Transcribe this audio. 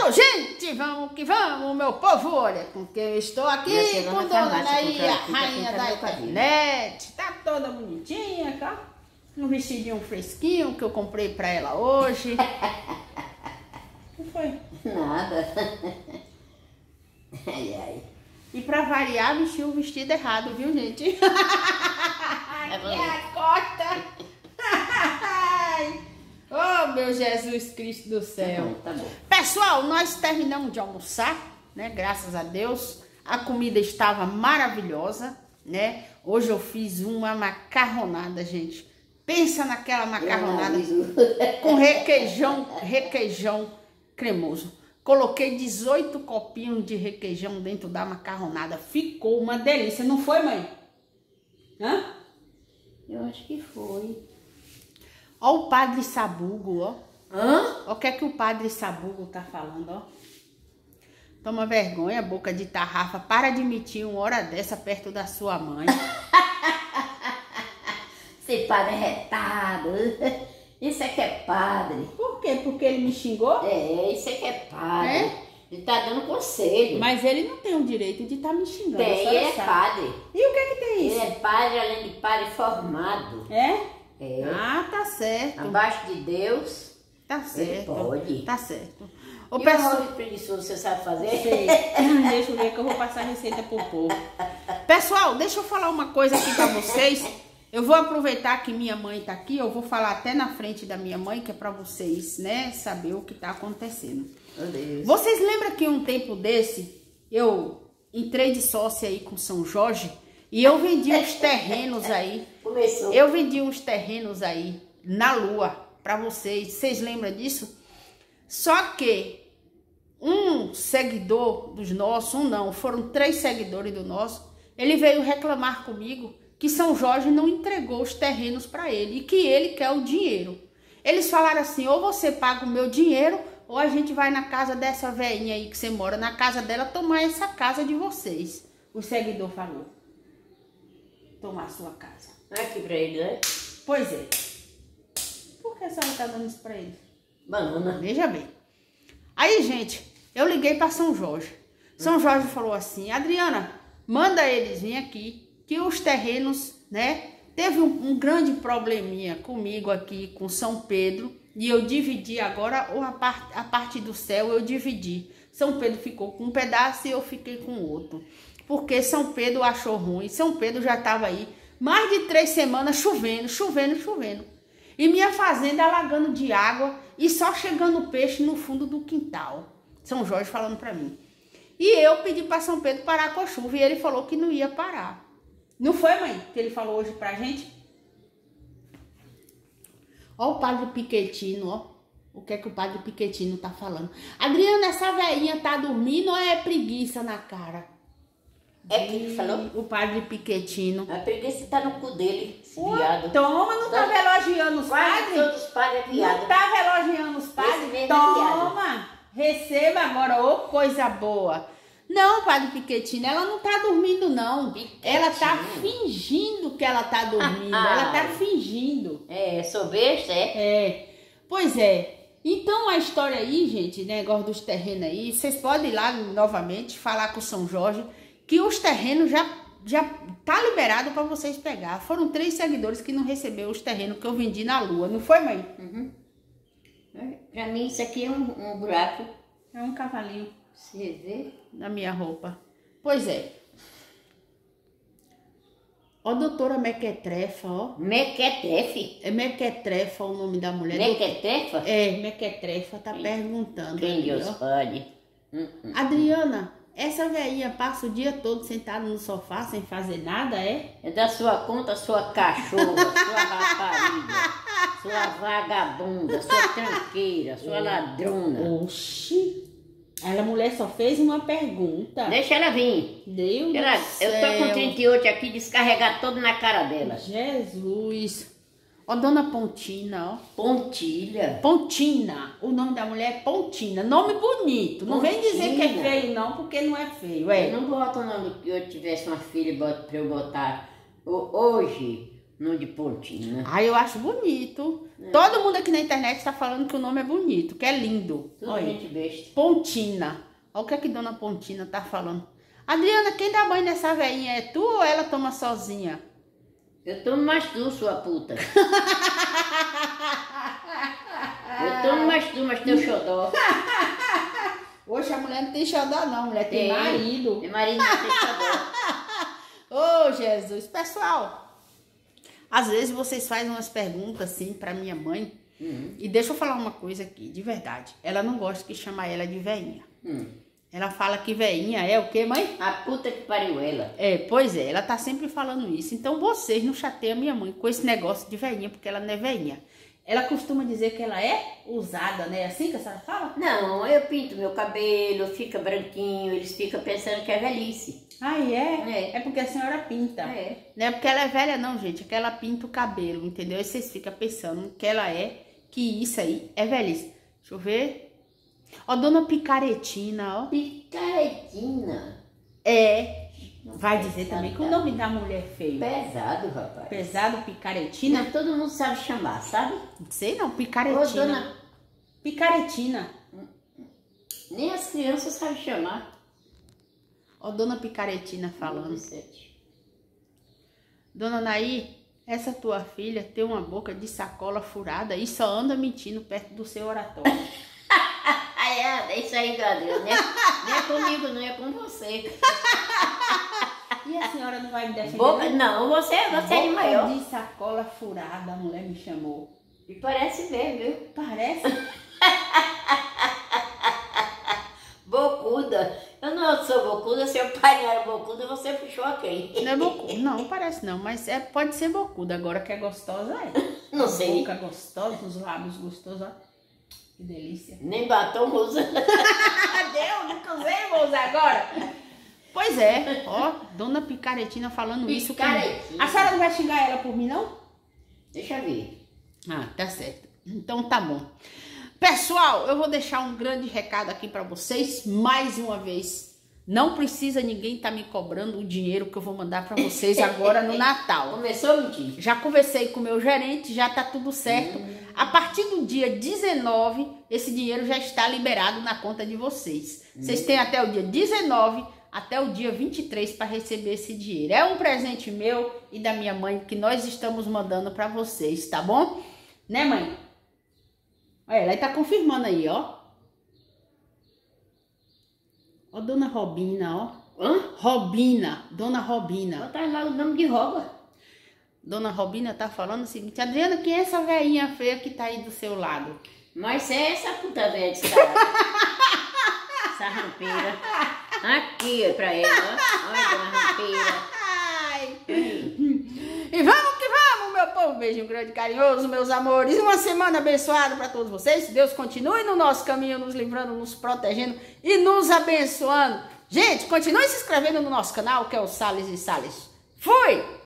Alô, gente, vamos que vamos, meu povo, olha, com quem eu estou aqui, com Dona Anaí, a rainha da internet, tá toda bonitinha, tá? Um vestidinho fresquinho que eu comprei pra ela hoje. O que foi? Nada. Ai, ai. E pra variar, vestiu o vestido errado, viu, gente? Minha costa! Oh, meu Jesus Cristo do céu. Tá bom. Pessoal, nós terminamos de almoçar, né? Graças a Deus. A comida estava maravilhosa, né? Hoje eu fiz uma macarronada, gente. Pensa naquela macarronada com requeijão cremoso. Coloquei 18 copinhos de requeijão dentro da macarronada. Ficou uma delícia, não foi, mãe? Hã? Eu acho que foi. Ó o padre Sabugo, ó. Hã? Ó o que é que o padre Sabugo tá falando, ó. Toma vergonha, boca de tarrafa. Para de mentir uma hora dessa perto da sua mãe. Esse padre é retado. Isso é que é padre. Por quê? Porque ele me xingou? É, isso é que é padre. É? Ele tá dando conselho. Mas ele não tem o direito de estar me xingando. Tem, ele é sabe. padre. E o que é que tem isso? Ele é padre, além de padre, formado. É? É. Ah, tá certo. Abaixo de Deus, Tá certo. ele pode. Tá certo. Ô, E o pessoal, arroz preguiçoso, você sabe fazer? sei. Deixa eu ver que eu vou passar a receita pro povo. Pessoal, deixa eu falar uma coisa aqui pra vocês. Eu vou aproveitar que minha mãe tá aqui, eu vou falar até na frente da minha mãe, que é pra vocês, né, saber o que tá acontecendo. Meu Deus. Vocês lembram que um tempo desse, eu entrei de sócia aí com São Jorge e eu vendi uns terrenos aí. Começou. Eu vendi uns terrenos aí na Lua pra vocês. Vocês lembram disso? Só que um seguidor dos nossos, foram 3 seguidores do nosso, ele veio reclamar comigo que São Jorge não entregou os terrenos para ele e que ele quer o dinheiro. Eles falaram assim, ou você paga o meu dinheiro ou a gente vai na casa dessa velhinha aí que você mora, na casa dela, tomar essa casa de vocês. O seguidor falou, tomar a sua casa. Aqui pra ele, né? Pois é. Por que a senhora tá dando isso pra ele? Banana. Veja bem. Aí, gente, eu liguei para São Jorge. São Jorge falou assim, Adriana, manda eles vir aqui, que os terrenos, né, teve um grande probleminha comigo aqui, com São Pedro, e eu dividi agora, a parte do céu eu dividi. São Pedro ficou com um pedaço e eu fiquei com outro. Porque São Pedro achou ruim, São Pedro já estava aí, mais de 3 semanas chovendo. E minha fazenda alagando de água e só chegando peixe no fundo do quintal. São Jorge falando para mim. E eu pedi para São Pedro parar com a chuva e ele falou que não ia parar. Não foi, mãe, que ele falou hoje pra gente? Ó o padre Piquetino, ó. O que é que o padre Piquetino tá falando? Adriana, essa velhinha tá dormindo ou é preguiça na cara? É que falou? O padre Piquetino. A preguiça tá no cu dele, esse viado. Toma, não tava elogiando os Quase padres? todos os padres é viado. Não tava elogiando os Esse padres? mesmo é Toma, receba agora, ô coisa boa. Não, padre Piquetino, ela não tá dormindo não. Piquetino. Ela tá fingindo que ela tá dormindo, ela tá fingindo. É, sou besta, é? É, pois é. Então a história aí, gente, negócio dos terrenos aí, vocês podem ir lá novamente falar com o São Jorge que os terrenos já tá liberado para vocês pegar. Foram 3 seguidores que não receberam os terrenos que eu vendi na Lua, não foi, mãe? Uhum. Pra mim isso aqui é um buraco. É um cavalinho Você vê? na minha roupa. Pois é. Ó, doutora Mequetrefa, ó. Mequetrefe? É Mequetrefa o nome da mulher. Mequetrefa? É, Mequetrefa tá perguntando. Quem ali, Deus ó. pode. Adriana, essa velhinha passa o dia todo sentada no sofá sem fazer nada, é? É da sua conta, sua cachorra, sua rapariga, sua vagabunda, sua tranqueira, sua ladrona. Oxi. Ela, mulher, só fez uma pergunta. Deixa ela vir. Deus Ela, do céu. eu tô com 38 aqui, descarregar todo na cara dela. Jesus. Ó, dona Pontina, ó. Pontilha. Pontina. O nome da mulher é Pontina. Nome bonito. Não vem dizer que é Pontina. feio, não, porque não é feio. É. Eu não boto o nome que eu tivesse uma filha pra eu botar. Hoje, Não de Pontina. Ah, eu acho bonito. Todo mundo aqui na internet tá falando que o nome é bonito, que é lindo. Tudo Olha, gente besta. Pontina. Olha o que é que Dona Pontina tá falando. Adriana, quem dá banho nessa velhinha é tu ou ela toma sozinha? Eu tomo mais tu, sua puta. Eu tomo mais tu, mas teu xodó. Hoje a mulher não tem xodó não, a mulher tem marido. Meu marido não tem xodó. Ô, Jesus. Pessoal, às vezes vocês fazem umas perguntas assim pra minha mãe. E deixa eu falar uma coisa aqui, de verdade. Ela não gosta que chama ela de veinha. Ela fala que veinha é o quê, mãe? A puta que pariu ela. É, pois é, ela tá sempre falando isso. Então vocês não chateiam a minha mãe com esse negócio de veinha, porque ela não é veinha. Ela costuma dizer que ela é usada, né? Assim que a senhora fala? Não, eu pinto meu cabelo, fica branquinho, eles ficam pensando que é velhice. Ah, é? É. É porque a senhora pinta. É. Não é porque ela é velha não, gente. É que ela pinta o cabelo, entendeu? E vocês ficam pensando que ela é, que isso aí é velhice. Deixa eu ver. Ó, Dona Picaretina, ó. Picaretina. É. Vai dizer também que o nome da mulher é feio. Pesado, rapaz. Pesado, Picaretina. Não, todo mundo sabe chamar, sabe? Não sei não, Picaretina. Ô, dona... Picaretina. Nem as crianças sabem chamar. Ó, Dona Picaretina falando. Dona Naí, essa tua filha tem uma boca de sacola furada e só anda mentindo perto do seu oratório. É isso aí, Gabriel, né? Não é comigo, não é com você. E a senhora não vai me defender? Boca, não, você é de maior. Boca de sacola furada, a mulher me chamou. E parece mesmo, viu? Parece? Bocuda. Eu não sou bocuda, seu pai não era bocuda, você puxou a quem? Não é bocuda, não, parece não, mas pode ser bocuda, agora que é gostosa é. Não sei. Boca gostosa, os lábios gostosos, ó. Que delícia. Nem batom usa. Deu, nunca usei, vou usar agora. Pois é, ó, Dona Picaretina falando isso. Picaretina. A senhora não vai xingar ela por mim, não? Deixa eu ver. Ah, tá certo. Então tá bom. Pessoal, eu vou deixar um grande recado aqui pra vocês, mais uma vez. Não precisa ninguém tá me cobrando o dinheiro que eu vou mandar pra vocês agora no Natal. Começou a mentir. Já conversei com o meu gerente, já tá tudo certo. A partir do dia 19, esse dinheiro já está liberado na conta de vocês. Vocês têm até o dia 19, até o dia 23 para receber esse dinheiro. É um presente meu e da minha mãe que nós estamos mandando para vocês, tá bom? Né, mãe? Olha, ela tá confirmando aí, ó. Ó, Dona Robina, ó. Hã? Robina, Dona Robina. Botar lá o nome de rouba. Dona Robina tá falando o seguinte: Adriana, quem é essa velhinha feia que tá aí do seu lado? Mas é essa puta velha de sarada. Essa rampeira. Aqui é pra ela, ó. Olha, dona rampeira. Ai. E vamos que vamos, meu povo. Beijo grande, carinhoso, meus amores. Uma semana abençoada para todos vocês. Deus continue no nosso caminho, nos livrando, nos protegendo e nos abençoando. Gente, continue se inscrevendo no nosso canal, que é o Salles e Salles. Fui!